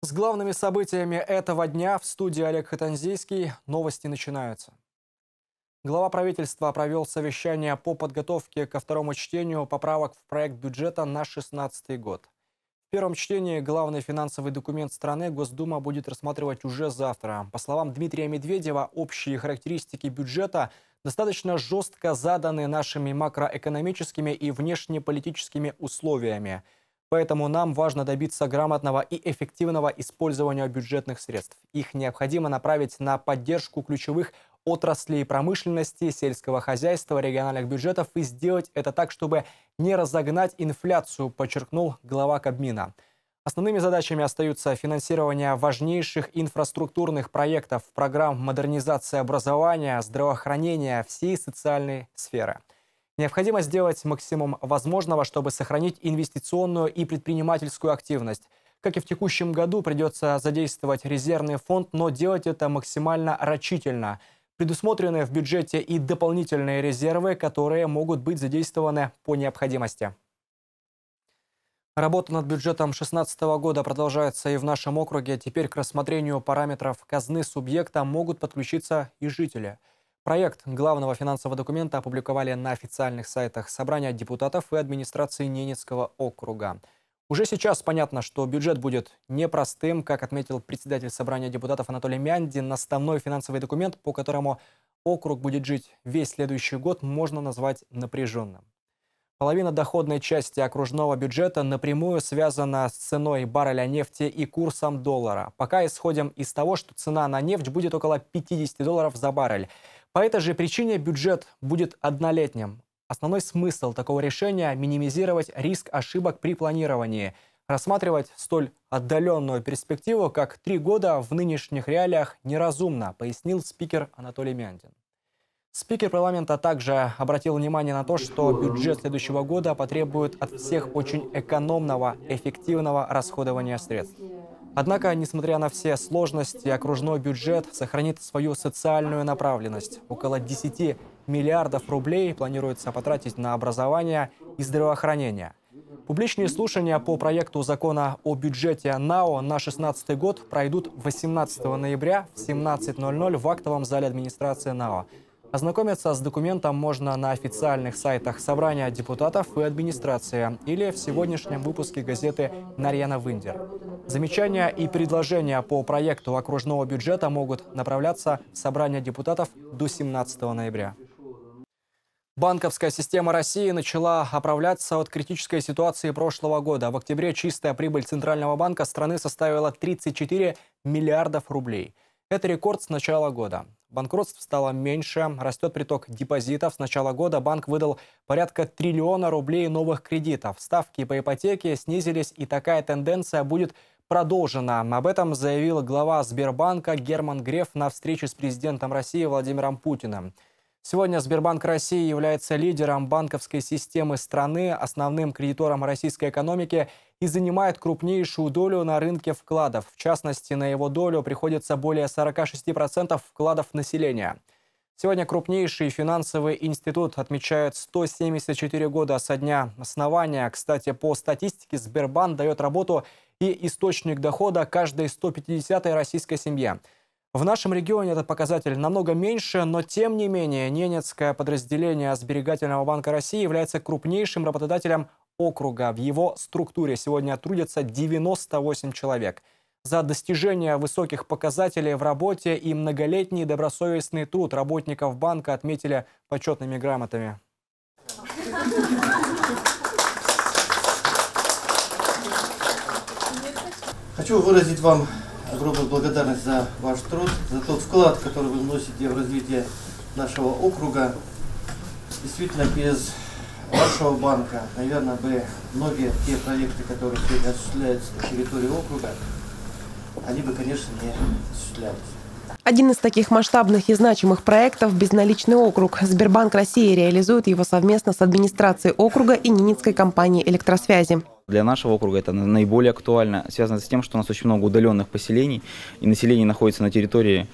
С главными событиями этого дня в студии Олег Хатанзийский. Новости начинаются. Глава правительства провел совещание по подготовке ко второму чтению поправок в проект бюджета на 2016 год. В первом чтении главный финансовый документ страны Госдума будет рассматривать уже завтра. По словам Дмитрия Медведева, общие характеристики бюджета достаточно жестко заданы нашими макроэкономическими и внешнеполитическими условиями. Поэтому нам важно добиться грамотного и эффективного использования бюджетных средств. Их необходимо направить на поддержку ключевых отраслей промышленности, сельского хозяйства, региональных бюджетов и сделать это так, чтобы не разогнать инфляцию, подчеркнул глава Кабмина. Основными задачами остаются финансирование важнейших инфраструктурных проектов, программ модернизации образования, здравоохранения, всей социальной сферы. Необходимо сделать максимум возможного, чтобы сохранить инвестиционную и предпринимательскую активность. Как и в текущем году, придется задействовать резервный фонд, но делать это максимально рачительно. Предусмотрены в бюджете и дополнительные резервы, которые могут быть задействованы по необходимости. Работа над бюджетом 2016 года продолжается и в нашем округе. Теперь к рассмотрению параметров казны субъекта могут подключиться и жители. Проект главного финансового документа опубликовали на официальных сайтах Собрания депутатов и администрации Ненецкого округа. Уже сейчас понятно, что бюджет будет непростым, как отметил председатель Собрания депутатов Анатолий Мяндин. Основной финансовый документ, по которому округ будет жить весь следующий год, можно назвать напряженным. Половина доходной части окружного бюджета напрямую связана с ценой барреля нефти и курсом доллара. Пока исходим из того, что цена на нефть будет около $50 за баррель. По этой же причине бюджет будет однолетним. Основной смысл такого решения – минимизировать риск ошибок при планировании. Рассматривать столь отдаленную перспективу, как 3 года, в нынешних реалиях неразумно, пояснил спикер Анатолий Мяндин. Спикер парламента также обратил внимание на то, что бюджет следующего года потребует от всех очень экономного, эффективного расходования средств. Однако, несмотря на все сложности, окружной бюджет сохранит свою социальную направленность. Около 10 миллиардов рублей планируется потратить на образование и здравоохранение. Публичные слушания по проекту закона о бюджете НАО на 2016 год пройдут 18 ноября в 17:00 в актовом зале администрации НАО. Ознакомиться с документом можно на официальных сайтах Собрания депутатов и администрации или в сегодняшнем выпуске газеты «Нарьяна Виндер». Замечания и предложения по проекту окружного бюджета могут направляться в Собрание депутатов до 17 ноября. Банковская система России начала оправляться от критической ситуации прошлого года. В октябре чистая прибыль Центрального банка страны составила 34 миллиардов рублей. Это рекорд с начала года. Банкротств стало меньше, растет приток депозитов. С начала года банк выдал порядка 1 триллиона рублей новых кредитов. Ставки по ипотеке снизились, и такая тенденция будет продолжена. Об этом заявил глава Сбербанка Герман Греф на встрече с президентом России Владимиром Путиным. Сегодня Сбербанк России является лидером банковской системы страны, основным кредитором российской экономики и занимает крупнейшую долю на рынке вкладов. В частности, на его долю приходится более 46% вкладов населения. Сегодня крупнейший финансовый институт отмечает 174 года со дня основания. Кстати, по статистике Сбербанк дает работу и источник дохода каждой 150-й российской семье. В нашем регионе этот показатель намного меньше, но тем не менее Ненецкое подразделение Сберегательного банка России является крупнейшим работодателем округа. В его структуре сегодня трудятся 98 человек. За достижение высоких показателей в работе и многолетний добросовестный труд работников банка отметили почетными грамотами. Хочу выразить вам огромную благодарность за ваш труд, за тот вклад, который вы вносите в развитие нашего округа. Действительно, без вашего банка, наверное, бы многие те проекты, которые сегодня осуществляются на территории округа, они бы, конечно, не осуществлялись. Один из таких масштабных и значимых проектов – безналичный округ. Сбербанк России реализует его совместно с администрацией округа и ненецкой компанией электросвязи. Для нашего округа это наиболее актуально, связано с тем, что у нас очень много удаленных поселений, и население находится на территории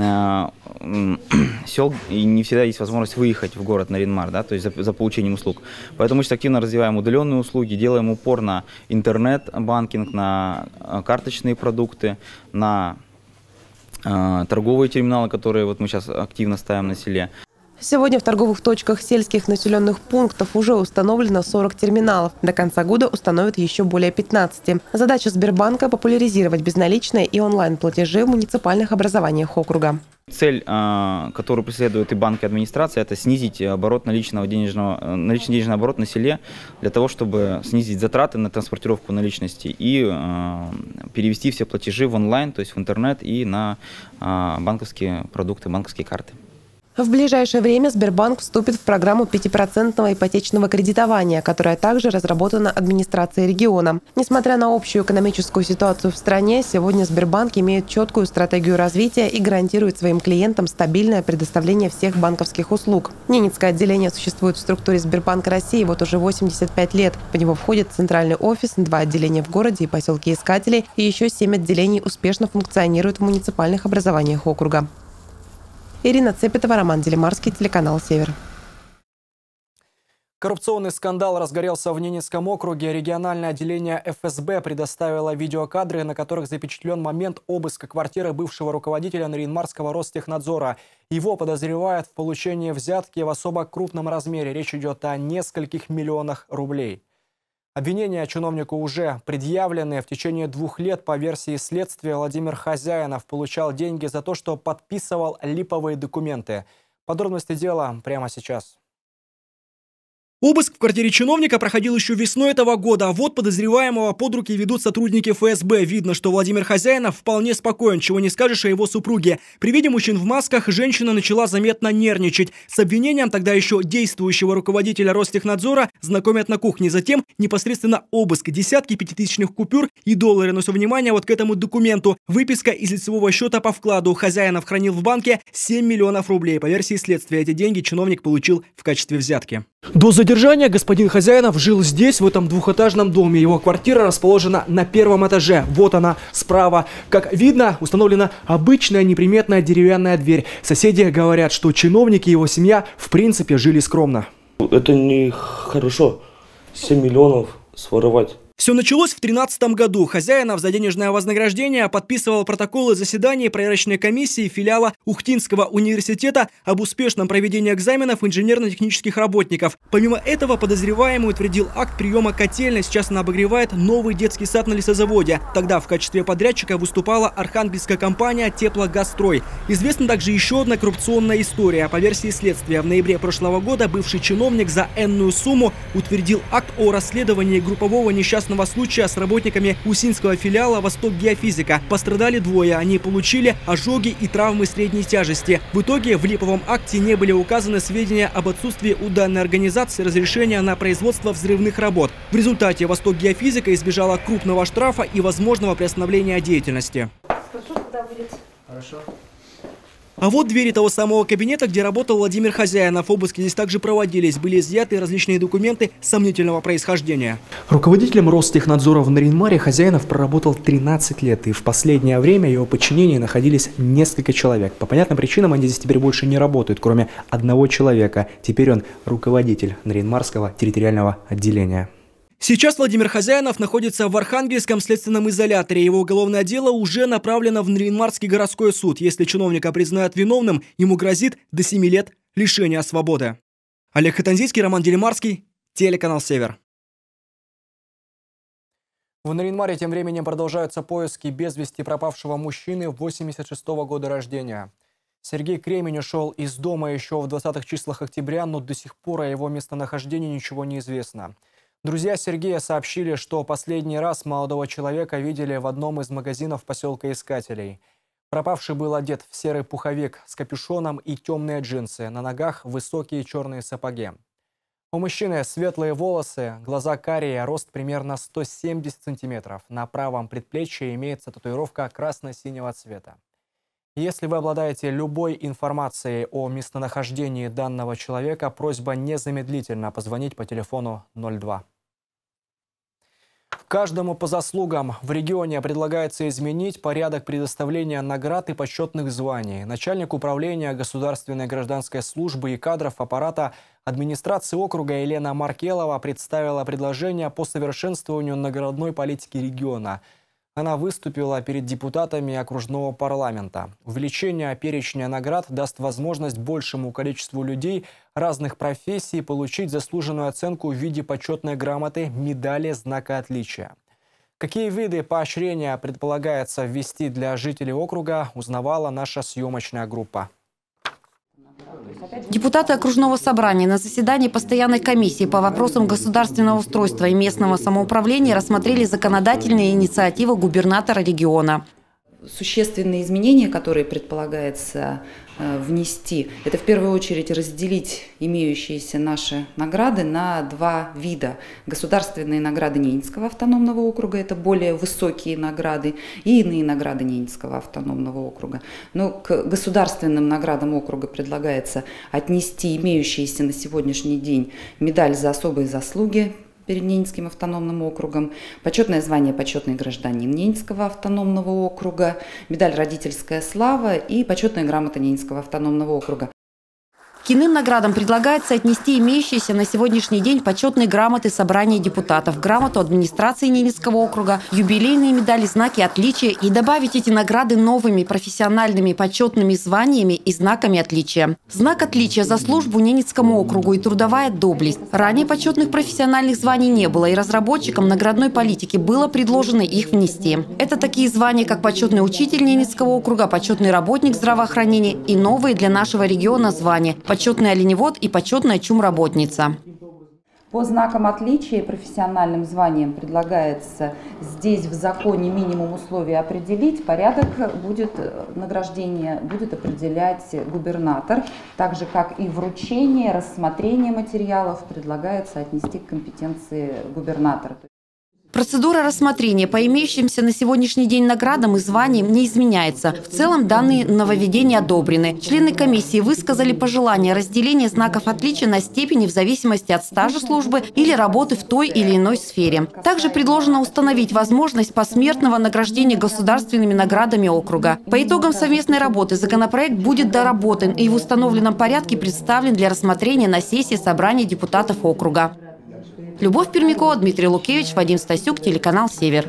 сел, и не всегда есть возможность выехать в город Нарьян-Мар, да, то есть за получением услуг. Поэтому мы сейчас активно развиваем удаленные услуги, делаем упор на интернет-банкинг, на карточные продукты, на торговые терминалы, которые вот мы сейчас активно ставим на селе. Сегодня в торговых точках сельских населенных пунктов уже установлено 40 терминалов. До конца года установят еще более 15. Задача Сбербанка – популяризировать безналичные и онлайн-платежи в муниципальных образованиях округа. Цель, которую преследует и банк, и администрация, это снизить оборот наличный денежный оборот на селе, для того, чтобы снизить затраты на транспортировку наличности и перевести все платежи в онлайн, то есть в интернет и на банковские продукты, банковские карты. В ближайшее время Сбербанк вступит в программу 5% ипотечного кредитования, которая также разработана администрацией региона. Несмотря на общую экономическую ситуацию в стране, сегодня Сбербанк имеет четкую стратегию развития и гарантирует своим клиентам стабильное предоставление всех банковских услуг. Ненецкое отделение существует в структуре Сбербанка России вот уже 85 лет. В него входит центральный офис, 2 отделения в городе и поселке Искателей, и еще 7 отделений успешно функционируют в муниципальных образованиях округа. Ирина Цепетова, Роман Делимарский, телеканал «Север». Коррупционный скандал разгорелся в Ненецком округе. Региональное отделение ФСБ предоставило видеокадры, на которых запечатлен момент обыска квартиры бывшего руководителя Нарьян-Марского Ростехнадзора. Его подозревают в получении взятки в особо крупном размере. Речь идет о нескольких миллионах рублей. Обвинения чиновнику уже предъявлены. В течение 2 лет, по версии следствия, Владимир Хозяинов получал деньги за то, что подписывал липовые документы. Подробности дела прямо сейчас. Обыск в квартире чиновника проходил еще весной этого года. Вот подозреваемого под руки ведут сотрудники ФСБ. Видно, что Владимир Хозяинов вполне спокоен, чего не скажешь о его супруге. При виде мужчин в масках женщина начала заметно нервничать. С обвинением тогда еще действующего руководителя Ростехнадзора знакомят на кухне. Затем непосредственно обыск. Десятки пятитысячных купюр и доллары. Но все внимание вот к этому документу. Выписка из лицевого счета по вкладу. Хозяинов хранил в банке 7 миллионов рублей. По версии следствия, эти деньги чиновник получил в качестве взятки. До задержания господин Хозяинов жил здесь, в этом двухэтажном доме. Его квартира расположена на 1-м этаже. Вот она, справа. Как видно, установлена обычная неприметная деревянная дверь. Соседи говорят, что чиновники и его семья в принципе жили скромно. Это нехорошо. 7 миллионов своровать. Все началось в 2013 году. Хозяинов за денежное вознаграждение подписывал протоколы заседаний проверочной комиссии филиала Ухтинского университета об успешном проведении экзаменов инженерно-технических работников. Помимо этого, подозреваемый утвердил акт приема котельной. Сейчас она обогревает новый детский сад на лесозаводе. Тогда в качестве подрядчика выступала архангельская компания «Теплогазстрой». Известна также еще одна коррупционная история. По версии следствия, в ноябре прошлого года бывший чиновник за энную сумму утвердил акт о расследовании группового несчастного случая с работниками Усинского филиала «Восток Геофизика». Пострадали 2. Они получили ожоги и травмы средней тяжести. В итоге в липовом акте не были указаны сведения об отсутствии у данной организации разрешения на производство взрывных работ. В результате «Восток Геофизика» избежала крупного штрафа и возможного приостановления деятельности. Хорошо. А вот двери того самого кабинета, где работал Владимир Хозяинов. Обыски здесь также проводились. Были изъяты различные документы сомнительного происхождения. Руководителем Ростехнадзора в Нарьян-Маре Хозяинов проработал 13 лет. И в последнее время в его подчинении находились несколько человек. По понятным причинам они здесь теперь больше не работают, кроме одного человека. Теперь он руководитель Нарьян-Марского территориального отделения. Сейчас Владимир Хозяинов находится в Архангельском следственном изоляторе. Его уголовное дело уже направлено в Нарьян-Марский городской суд. Если чиновника признают виновным, ему грозит до 7 лет лишения свободы. Олег Хатанзийский, Роман Делимарский, телеканал «Север». В Нарьян-Маре тем временем продолжаются поиски без вести пропавшего мужчины 86-го года рождения. Сергей Кремень ушел из дома еще в 20-х числах октября, но до сих пор о его местонахождении ничего не известно. Друзья Сергея сообщили, что последний раз молодого человека видели в одном из магазинов поселка Искателей. Пропавший был одет в серый пуховик с капюшоном и темные джинсы, на ногах высокие черные сапоги. У мужчины светлые волосы, глаза карие, рост примерно 170 сантиметров. На правом предплечье имеется татуировка красно-синего цвета. Если вы обладаете любой информацией о местонахождении данного человека, просьба незамедлительно позвонить по телефону 02. Каждому по заслугам. В регионе предлагается изменить порядок предоставления наград и почетных званий. Начальник управления государственной гражданской службы и кадров аппарата администрации округа Елена Маркелова представила предложение по совершенствованию наградной политики региона. Она выступила перед депутатами окружного парламента. Увеличение перечня наград даст возможность большему количеству людей разных профессий получить заслуженную оценку в виде почетной грамоты, медали, знака отличия. Какие виды поощрения предполагается ввести для жителей округа, узнавала наша съемочная группа. Депутаты окружного собрания на заседании постоянной комиссии по вопросам государственного устройства и местного самоуправления рассмотрели законодательные инициативы губернатора региона. Существенные изменения, которые предполагается внести, это в первую очередь разделить имеющиеся наши награды на два вида. Государственные награды Ненецкого автономного округа – это более высокие награды, и иные награды Ненецкого автономного округа. Но к государственным наградам округа предлагается отнести имеющиеся на сегодняшний день медаль за особые заслуги перед Ненецким автономным округом, почетное звание «Почетный гражданин» Ненецкого автономного округа, медаль «Родительская слава» и почетная грамота Ненецкого автономного округа. К иным наградам предлагается отнести имеющиеся на сегодняшний день почетные грамоты собрания депутатов, грамоту администрации Ненецкого округа, юбилейные медали, знаки отличия и добавить эти награды новыми профессиональными почетными званиями и знаками отличия. Знак отличия за службу Ненецкому округу и трудовая доблесть. Ранее почетных профессиональных званий не было, и разработчикам наградной политики было предложено их внести. Это такие звания, как почетный учитель Ненецкого округа, почетный работник здравоохранения и новые для нашего региона звания – почетный оленевод и почетная чумработница. По знакам отличия и профессиональным званиям предлагается здесь в законе минимум условий определить. Порядок награждения будет определять губернатор. Так же, как и вручение, рассмотрение материалов предлагается отнести к компетенции губернатора. Процедура рассмотрения по имеющимся на сегодняшний день наградам и званиям не изменяется. В целом данные нововведения одобрены. Члены комиссии высказали пожелание разделения знаков отличия на степени в зависимости от стажа службы или работы в той или иной сфере. Также предложено установить возможность посмертного награждения государственными наградами округа. По итогам совместной работы законопроект будет доработан и в установленном порядке представлен для рассмотрения на сессии собрания депутатов округа. Любовь Пермякова, Дмитрий Лукевич, Вадим Стасюк, телеканал «Север».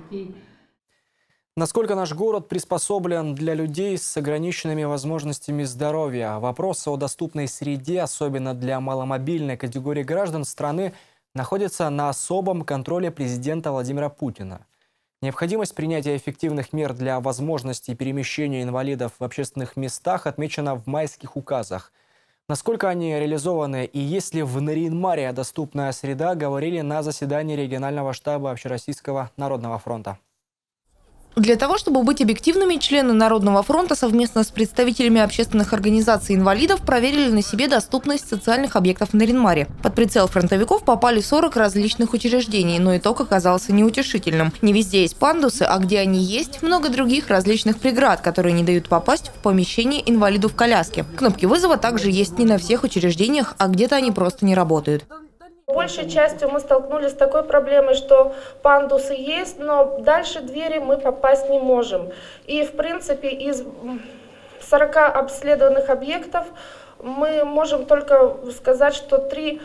Насколько наш город приспособлен для людей с ограниченными возможностями здоровья? Вопросы о доступной среде, особенно для маломобильной категории граждан страны, находятся на особом контроле президента Владимира Путина. Необходимость принятия эффективных мер для возможности перемещения инвалидов в общественных местах отмечена в майских указах. Насколько они реализованы и есть ли в Нарьян-Маре доступная среда, говорили на заседании регионального штаба Общероссийского народного фронта. Для того, чтобы быть объективными, члены Народного фронта совместно с представителями общественных организаций инвалидов проверили на себе доступность социальных объектов в Нарьян-Маре. Под прицел фронтовиков попали 40 различных учреждений, но итог оказался неутешительным. Не везде есть пандусы, а где они есть, много других различных преград, которые не дают попасть в помещение инвалиду в коляске. Кнопки вызова также есть не на всех учреждениях, а где-то они просто не работают. Большей частью мы столкнулись с такой проблемой, что пандусы есть, но дальше двери мы попасть не можем. И в принципе из 40 обследованных объектов мы можем только сказать, что 3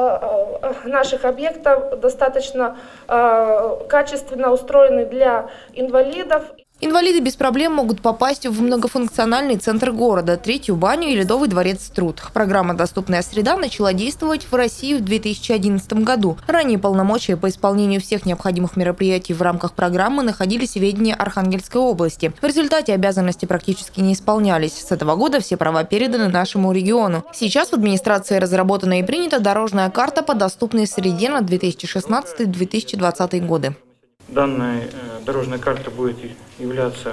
наших объекта достаточно качественно устроены для инвалидов. Инвалиды без проблем могут попасть в многофункциональный центр города, Третью баню и Ледовый дворец Труд. Программа «Доступная среда» начала действовать в России в 2011 году. Ранее полномочия по исполнению всех необходимых мероприятий в рамках программы находились в ведении Архангельской области. В результате обязанности практически не исполнялись. С этого года все права переданы нашему региону. Сейчас в администрации разработана и принята дорожная карта по доступной среде на 2016-2020 годы. Данная дорожная карта будет являться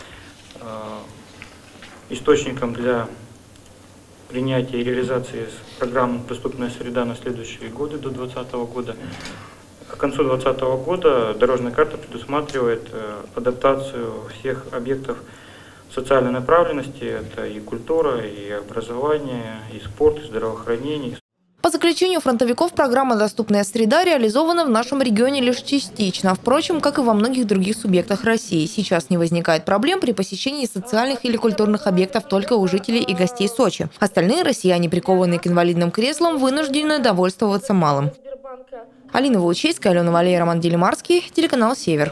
источником для принятия и реализации программы «Доступная среда» на следующие годы, до 2020 года. К концу 2020 года дорожная карта предусматривает адаптацию всех объектов социальной направленности. Это и культура, и образование, и спорт, и здравоохранение. По заключению фронтовиков, программа «Доступная среда» реализована в нашем регионе лишь частично. Впрочем, как и во многих других субъектах России. Сейчас не возникает проблем при посещении социальных или культурных объектов только у жителей и гостей Сочи. Остальные россияне, прикованные к инвалидным креслам, вынуждены довольствоваться малым. Алина Волчейская, Алена Валерий, Роман Делимарский, телеканал «Север».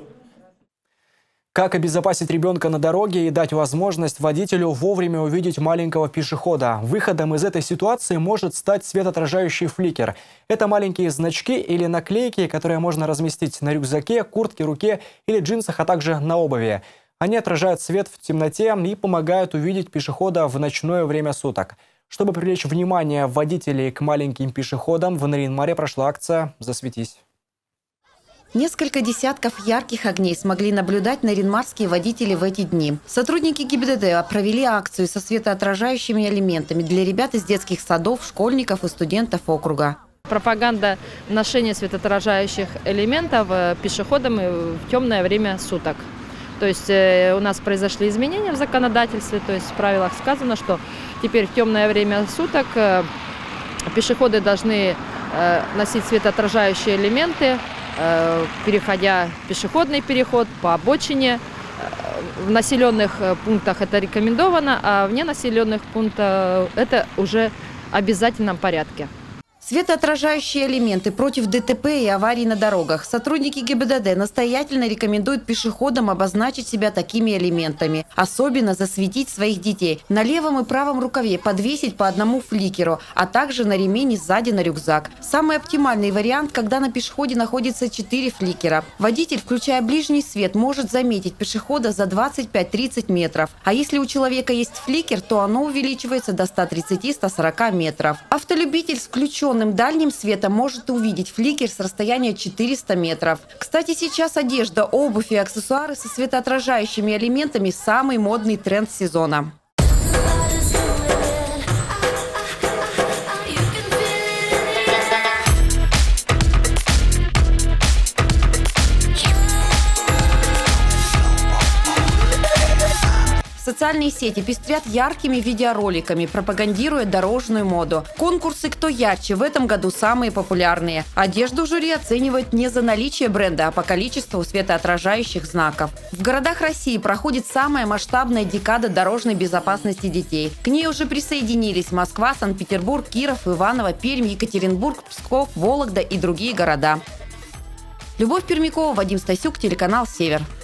Как обезопасить ребенка на дороге и дать возможность водителю вовремя увидеть маленького пешехода? Выходом из этой ситуации может стать светоотражающий фликер. Это маленькие значки или наклейки, которые можно разместить на рюкзаке, куртке, руке или джинсах, а также на обуви. Они отражают свет в темноте и помогают увидеть пешехода в ночное время суток. Чтобы привлечь внимание водителей к маленьким пешеходам, в Нарьян-Маре прошла акция «Засветись». Несколько десятков ярких огней смогли наблюдать нарьян-марские водители в эти дни. Сотрудники ГИБДД провели акцию со светоотражающими элементами для ребят из детских садов, школьников и студентов округа. Пропаганда ношения светоотражающих элементов пешеходам в темное время суток. То есть у нас произошли изменения в законодательстве, то есть в правилах сказано, что теперь в темное время суток пешеходы должны носить светоотражающие элементы, переходя пешеходный переход по обочине. В населенных пунктах это рекомендовано, а вне населенных пунктов это уже в обязательном порядке. Светоотражающие элементы против ДТП и аварий на дорогах. Сотрудники ГИБДД настоятельно рекомендуют пешеходам обозначить себя такими элементами. Особенно засветить своих детей. На левом и правом рукаве подвесить по одному фликеру, а также на ремень сзади на рюкзак. Самый оптимальный вариант, когда на пешеходе находится 4 фликера. Водитель, включая ближний свет, может заметить пешехода за 25-30 метров. А если у человека есть фликер, то оно увеличивается до 130-140 метров. Автолюбитель с включенным дальним светом может увидеть фликер с расстояния 400 метров. Кстати, сейчас одежда, обувь и аксессуары со светоотражающими элементами – самый модный тренд сезона. Социальные сети пестрят яркими видеороликами, пропагандируя дорожную моду. Конкурсы «Кто ярче» в этом году самые популярные. Одежду жюри оценивает не за наличие бренда, а по количеству светоотражающих знаков. В городах России проходит самая масштабная декада дорожной безопасности детей. К ней уже присоединились Москва, Санкт-Петербург, Киров, Иваново, Пермь, Екатеринбург, Псков, Вологда и другие города. Любовь Пермякова, Вадим Стасюк, телеканал «Север».